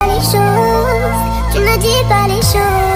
Les choses, tu ne dis pas les choses.